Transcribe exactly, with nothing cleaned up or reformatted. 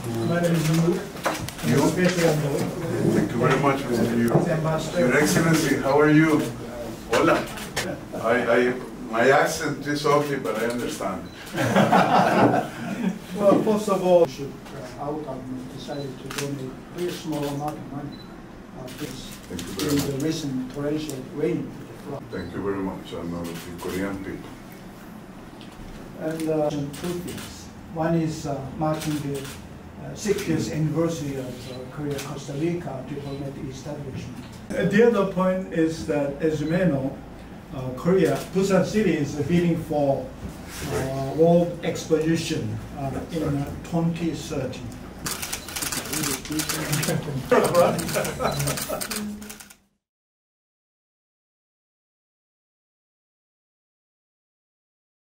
My name is Yu. You? Special envoy. Thank you very much, Mister Yu. Ambassador. Your Excellency, how are you? Hola. I, I, my accent is ugly, but I understand. Well, first of all, should, uh, our government decided to donate a very small amount of money uh, this, Thank you very in much. the recent torrential rain. Thank you very much. I know the Korean people. And uh, two things. One is uh, marking the uh, sixtieth anniversary of uh, Korea-Costa Rica diplomatic establishment. Uh, the other point is that, as you may know, uh, Korea, Busan City is bidding for uh, World Exposition uh, in uh, twenty thirty.